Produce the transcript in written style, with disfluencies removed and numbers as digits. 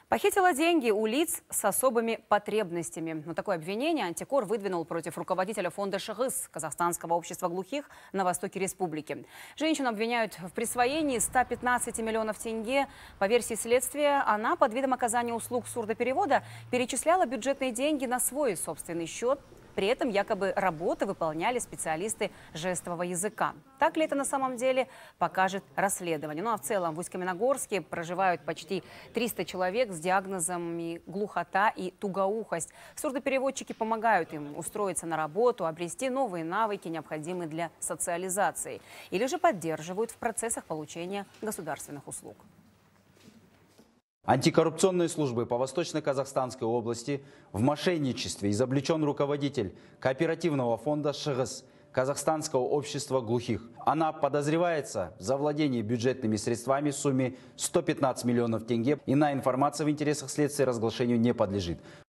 Похитила деньги у лиц с особыми потребностями. Но такое обвинение Антикор выдвинул против руководителя фонда ШГС Казахстанского общества глухих на востоке республики. Женщину обвиняют в присвоении 115 миллионов тенге. По версии следствия, она под видом оказания услуг сурдоперевода перечисляла бюджетные деньги на свой собственный счет. При этом якобы работы выполняли специалисты жестового языка. Так ли это на самом деле, покажет расследование. Ну а в целом в Усть-Каменогорске проживают почти 300 человек с диагнозами глухота и тугоухость. Сурдопереводчики помогают им устроиться на работу, обрести новые навыки, необходимые для социализации. Или же поддерживают в процессах получения государственных услуг. Антикоррупционной службы по Восточно-Казахстанской области в мошенничестве изобличен руководитель кооперативного фонда ШГС Казахстанского общества глухих. Она подозревается в завладении бюджетными средствами в сумме 115 миллионов тенге. Иная информация в интересах следствия разглашению не подлежит.